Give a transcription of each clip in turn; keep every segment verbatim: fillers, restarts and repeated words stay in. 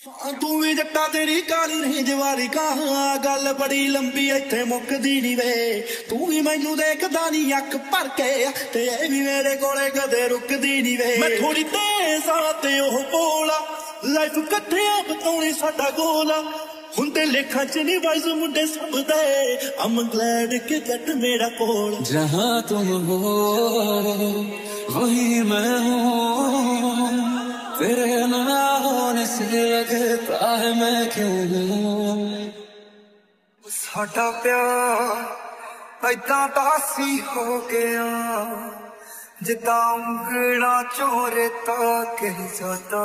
तू भी जट्टा तेरी काली नहीं जवारी कहाँ गल बड़ी लंबी इत्थे मुकदी नी वे तू भी मैनू देखदा नी अख भर के ते भी मेरे कोले कदे रुकदी नी वे मैं थोड़ी तेज आ ते ओह बोला लाइफ कट्ठे बताउणी साडा गोला हुंदे लेखा च नी वाइज मुंडे सब दे I'm glad के जट मेरा कोल जहाँ तुम हो वही मैं हूँ तेरे ना होने से लगता है मैं क्यों हूँ साडा प्यार ऐदां दासी हो गया जिद्दां उंगलां चों रेता कह जाता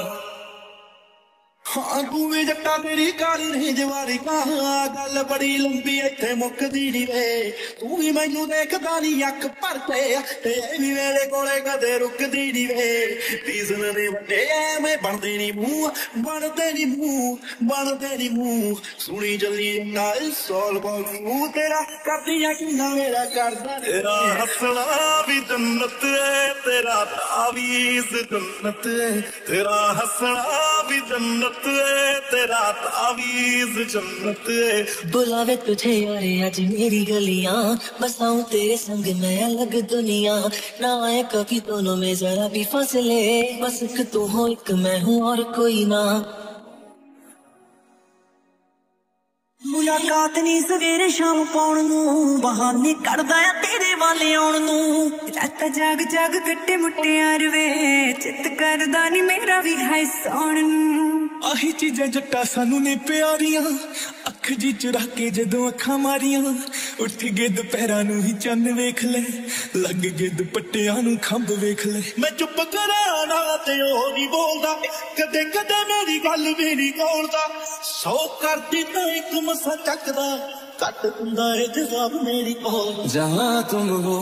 हाँ तू भी जट्टा तेरी काली नहीं जवारी कहाँ गल बड़ी लंबी इत्थे मुकदी नी वे तू भी मैनू देखदा नी अख भर के ते भी मेरे कोले कदे रुकदी नी वे रीज़न ने वड्डे मैं बनदे नी मूंह बनदे नी मूंह बनदे नी मूंह सुनी जल्दी ना सॉल बाबू तेरा करदियां किन्ना मेरा करदा तेरा हसना भी जन्नत है तेरा तावीज़ जन्नत है तेरा हसना भी जन्नत तेरा तावीज़ जन्नत है बुलावे तुझे यारे आज मेरी गलियां बसाऊं तेरे संग मैं अलग दुनिया ना आए कभी दोनों में जरा भी फासले बस एक तू हो एक मैं हूँ और कोई ना मुलाकात नी सवेरे शाम पाउण नूं बहाने करदा आ तेरे वाले आउण नूं रातां जाग जाग कट्टे मुट्टियार वे चित करदा नी मेरा भी है सौण नूं आही चीज़ां जट्टा सानू ने प्यारियां अख जी चुरा के जदों अखां मारियां उठ गए दुपहरां नूं ही चंद वेख ले लग गए दुपट्टियां नूं खंभ वेख ले मैं चुप करा ना ते ओ नहीं बोलदा कदे कदे मेरी गल भी नहीं तोड़दा सौ करदी तां एक मसा चकदा कट हुंदा है जवाब मेरी कोल जहाँ तुम हो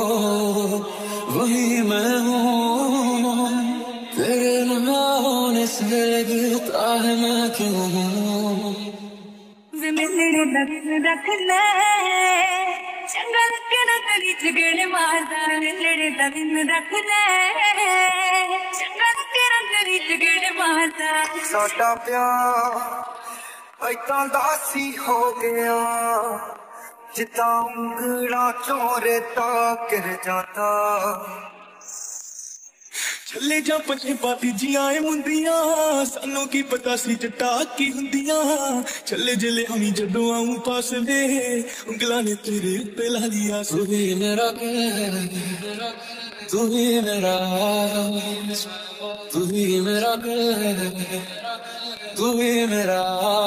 वही मैं हूँ तेरे ना होने से लगता है मैं क्यों हूँ वे मिलने दर्द रख ले चंगा लगे ना तेरी जगड़ मारदा मिलने दर्द रख ले चंगा लगे ना तेरी जगड़ मारदा साडा प्यार ऐदां दासी हो गया जिद्दां उंगलां चों रेता कह जाता चले जा पंजे पाती जियां ए मुंदियां सानू की पता सी जट्टा की हुंदियां चले जले हमी जदों आऊं पास वे उंगलां ने तेरे उत्ते ला लिया तू ही मेरा तू ही मेरा तू ही मेरा तू ही मेरा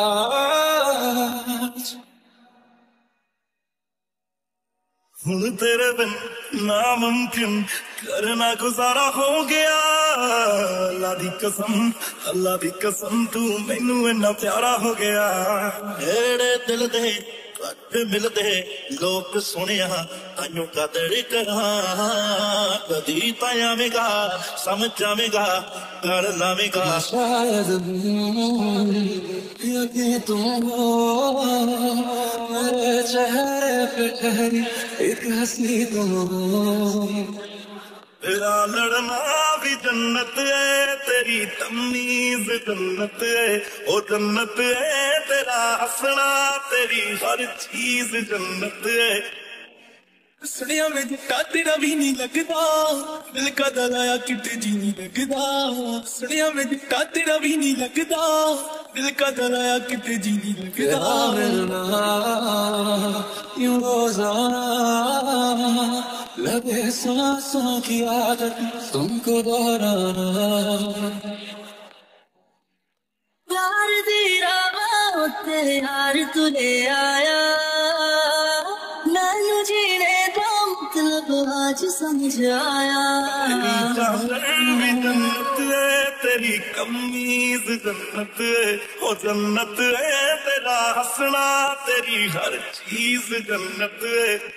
हुण तेरे बिन नामुमकिन करना गुजारा हो गया अल्लाह दी कसम अल्लाह दी कसम तू मैनू इन्ना प्यारा हो गया एड़े दिल दे घट मिलदे लोग सुनिया ताइयों कदर करा कदी पायावेगा समझ जावेगा कर लावेगा शायद यदि तुम हो मेरे चेहरे पे ठहरी एक हंसी तुम हो तेरा लड़ना भी जन्नत है तेरी तमीज जन्नत है ओ जन्नत है तेरा हंसना तेरी हर चीज जन्नत है सुनिया में जट्टा तेरा भी नहीं लगदा दिल का दलाया किते जी नहीं लगदा सुनिया में जट्टा तेरा भी नहीं लगदा दिल का दलाया किते जी नहीं लगदा मिलना यूं रोजाना लगे सांसों की आदत तुमको दोहराना प्यार दी राह तेरे यार तू ले आया मैनू जीने का मतलब आज समझ आया भी जन्नत है तेरी कमीज जन्नत है ओ जन्नत है तेरा हंसना तेरी हर चीज जन्नत है